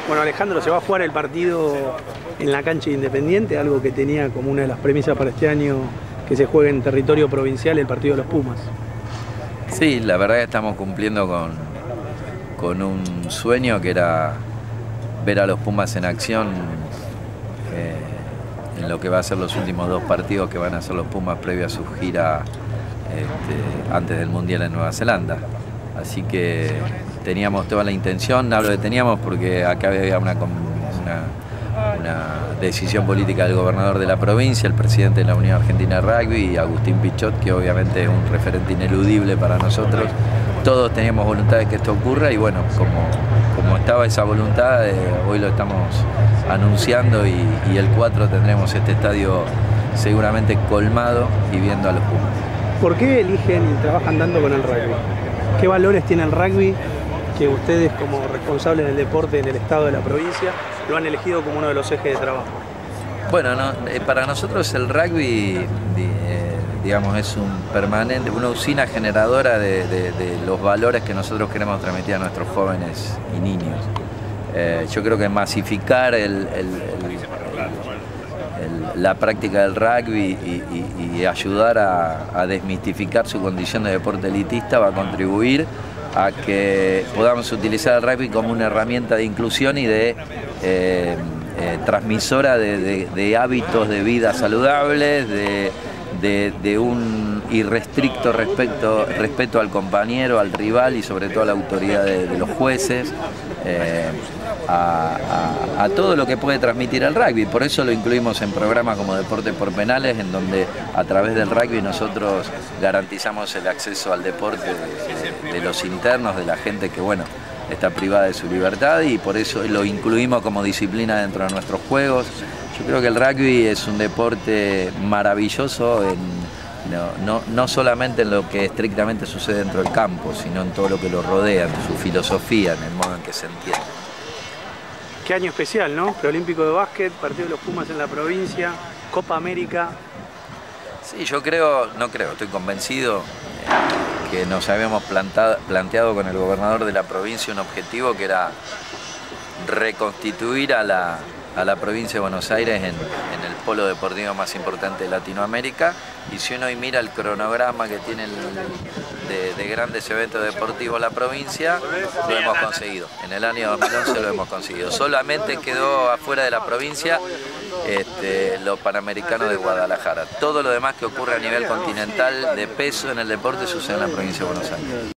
Bueno, Alejandro, se va a jugar el partido en la cancha de Independiente, algo que tenía como una de las premisas para este año, que se juegue en territorio provincial el partido de los Pumas. Sí, la verdad que estamos cumpliendo con un sueño que era ver a los Pumas en acción en lo que va a ser los últimos dos partidos que van a ser los Pumas previo a su gira antes del Mundial en Nueva Zelanda. Así que teníamos toda la intención, hablo de teníamos porque acá había una decisión política del gobernador de la provincia, el presidente de la Unión Argentina de Rugby, y Agustín Pichot, que obviamente es un referente ineludible para nosotros. Todos teníamos voluntad de que esto ocurra y bueno, como estaba esa voluntad, hoy lo estamos anunciando y el 4 tendremos este estadio seguramente colmado y viendo a los Pumas. ¿Por qué eligen y trabajan tanto con el rugby? ¿Qué valores tiene el rugby que ustedes, como responsables del deporte en el estado de la provincia, lo han elegido como uno de los ejes de trabajo? Bueno, para nosotros el rugby, digamos, es una usina generadora de los valores que nosotros queremos transmitir a nuestros jóvenes y niños. Yo creo que masificar la práctica del rugby y ayudar a desmistificar su condición de deporte elitista va a contribuir a que podamos utilizar el rugby como una herramienta de inclusión y de transmisora de hábitos de vida saludables, de un irrestricto respeto al compañero, al rival y sobre todo a la autoridad de los jueces, a todo lo que puede transmitir el rugby. Por eso lo incluimos en programas como Deporte por Penales, en donde a través del rugby nosotros garantizamos el acceso al deporte de los internos, de la gente que bueno, está privada de su libertad, y por eso lo incluimos como disciplina dentro de nuestros juegos. Yo creo que el rugby es un deporte maravilloso no solamente en lo que estrictamente sucede dentro del campo, sino en todo lo que lo rodea, en su filosofía, en el modo en que se entiende. Qué año especial, ¿no? Preolímpico de básquet, partido de los Pumas en la provincia, Copa América. Sí, estoy convencido que nos habíamos planteado con el gobernador de la provincia un objetivo que era reconstituir a la provincia de Buenos Aires en el polo deportivo más importante de Latinoamérica, y si uno hoy mira el cronograma que tiene de grandes eventos deportivos la provincia, lo hemos conseguido. En el año 2011 lo hemos conseguido. Solamente quedó afuera de la provincia los Panamericanos de Guadalajara. Todo lo demás que ocurre a nivel continental de peso en el deporte sucede en la provincia de Buenos Aires.